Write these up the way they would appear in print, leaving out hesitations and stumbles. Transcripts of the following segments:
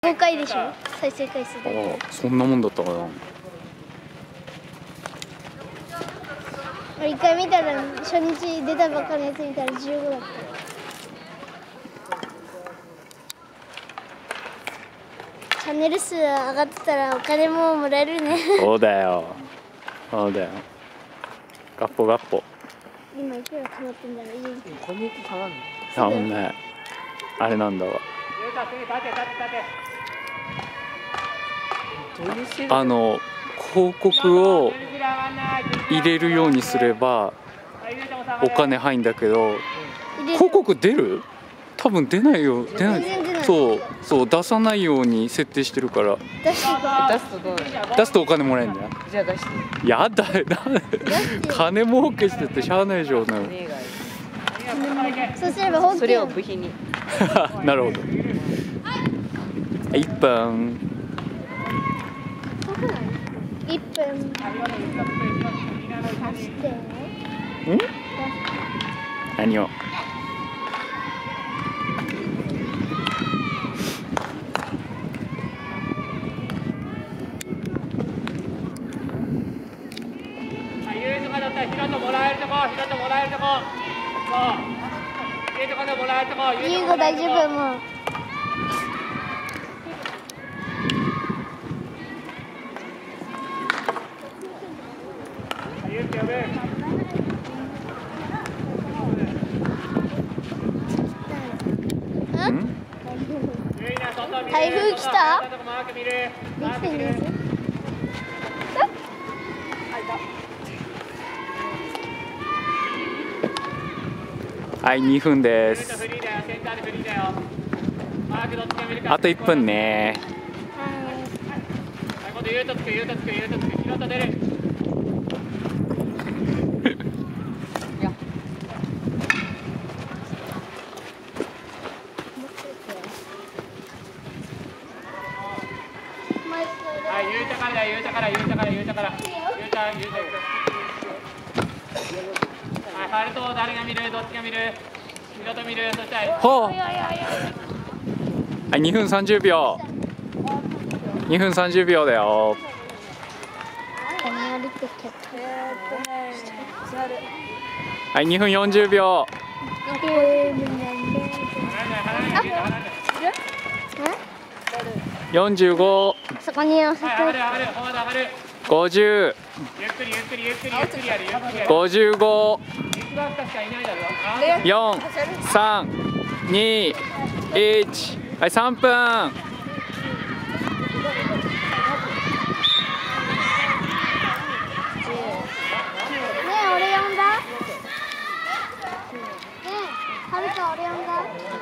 5回でしょ、再生回数で。 そんなもんだったかな。 1回見たら、初日出たばっかのやつ見たら15だった。チャンネル数上がってたらお金ももらえるね。 そうだよ、そうだよ。ガッポガッポ。 今いくらかかってんだろう。 こんにちは。 あ、ほんね、あれなんだわ。広告を入れるようにすればお金入んだけど、広告出る？多分出ないよ。出ない。そう出さないように設定してるから。 出すとどうなの？ 出すとお金もらえるんだよ。 じゃあ出して。 やだよ、金儲けしててしゃあないでしょうね。 そうすれば本当にそれを部品に。 なるほど。1分。 1分足して。 ん？何を？ ユーゴ大丈夫もう。台風来た？ はい、2分です。あと1分ね。ほう。はい、2分30秒。2分30秒だよ。はい、2分40秒。45。 そこに寄せて。 50。55。4、3、2、1。はい、3分。 俺呼んだ？はるか俺呼んだ？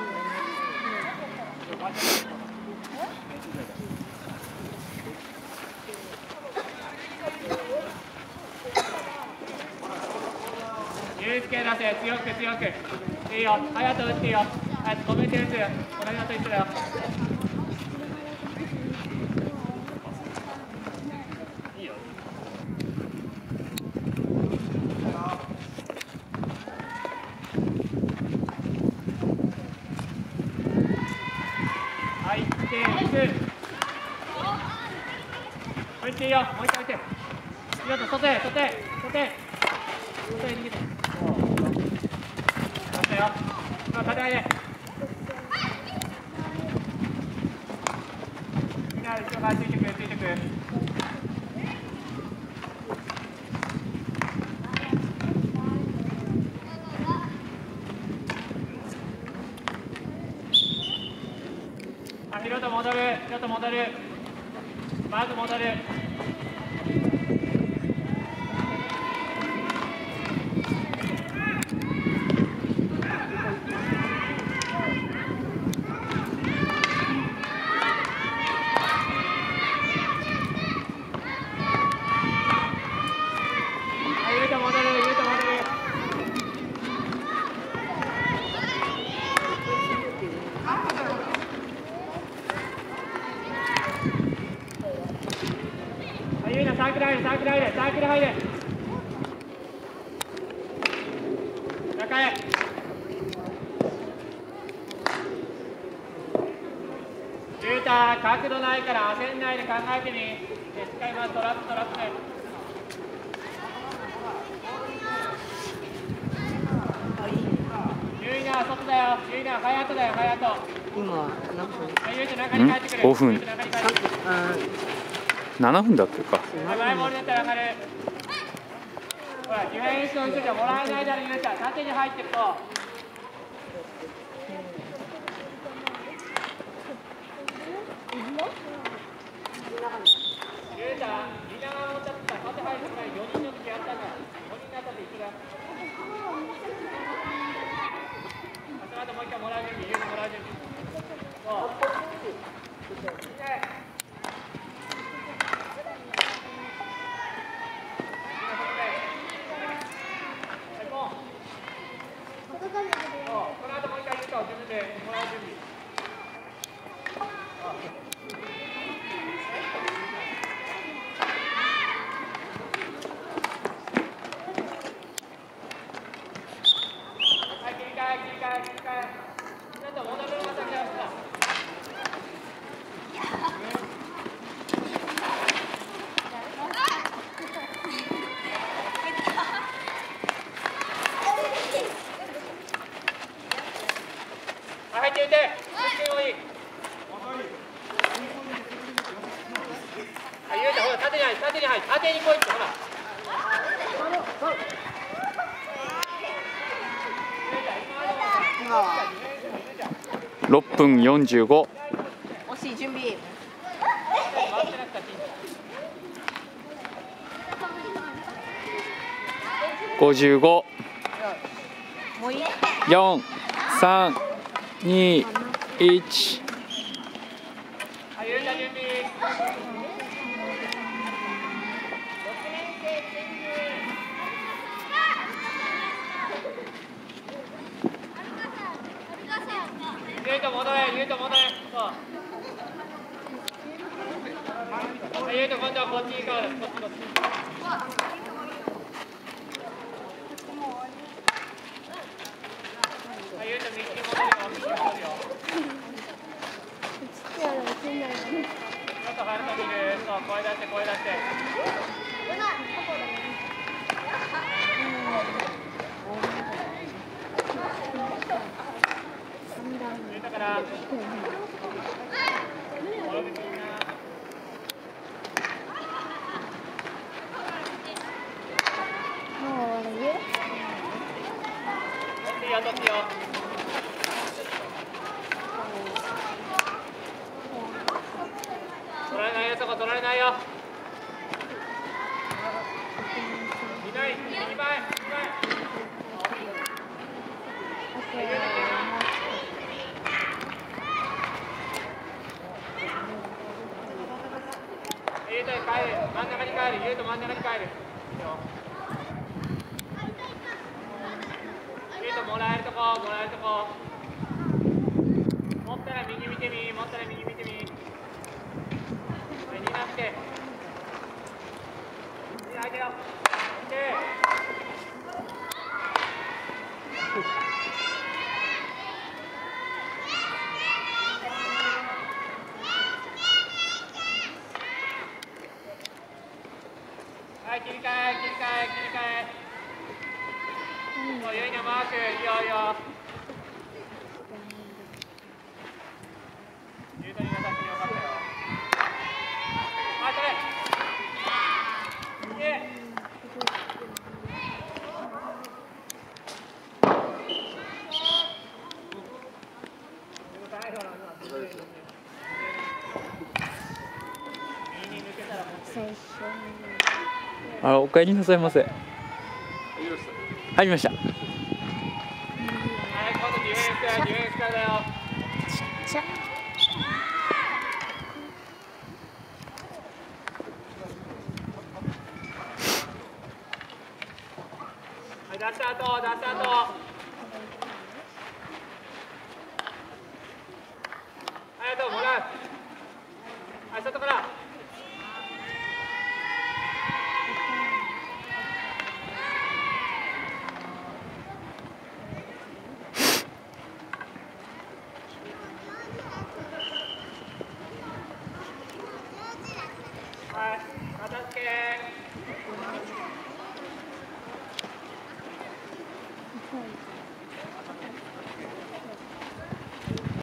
ゆうすけ出せ、強く強く。いいよ、隼人打っていいよ。隼人止めて打つ。同じのと一緒だよ。いいよ。はい、打つ。置いていいよ、もう一回置いて。外へ、外へ、外へ。外へ逃げて。出したよ。今、立てないで。みんな、後ろからついてく、ついてく。ヒロト戻る、ヒロト戻る。まず戻る。サークル入れ、サークル入れ、サークル入れ。中へ。ゆうた。 さ角度ないから焦んないで考えてみ。使いますトラップトラップ。ゆいな外だよ。ゆいなハヤトだよハヤト。 今何分？ ゆいと中に帰ってくる。 5分。7分だっけか。 前ボールだったら上がる。ほらディフェンスの後ろじゃもらえないだろゆうちゃん。縦に入ってると。ゆうちゃん、みんなが持っちゃった縦入る前4人の時やったんだ。5人になったって一緒だ。その後もう一回もらう準備、ゆうちゃんもらう準備。そう。この後もう一回ゆうちゃんを自分でもらう準備。入っていて、ゆうちゃん、ほら、縦に入って、縦に来いって、ほら。 6分45。 惜しい準備。 55。 もういい 4、3、2、1。 はい、ゆうちゃん準備。ゆうと戻れ、ゆうと戻れ。そう。はい、ゆうと今度はこっちに変わる。こっちこっち。はい、ゆうと右に戻るよ。右に戻るよ。ちょっと離れてみる。そう、声出して、声出して。だから。取ってよ。取られないよ、そこ取られないよ。いない、右前、右前。ゆうと帰る、真ん中に帰る、ゆうと真ん中に帰る。もらえるとこ、もらえるとこ。持ったら右見てみ、持ったら右見てみ。になって。あげよ。見て。はい、切り替え、切り替え、切り替え。もうゆいなマーク、いいよいいよ。ゆうとになさってよかったよ。あ、それ。いけ。 あ、お帰りなさいませ。入りました。 はい、今度ディフェンスだよ、ディフェンスだよ。 ちっちゃ。 はい、出した後、出した後。ありがとう、もらう。はい、外から。 はい片付け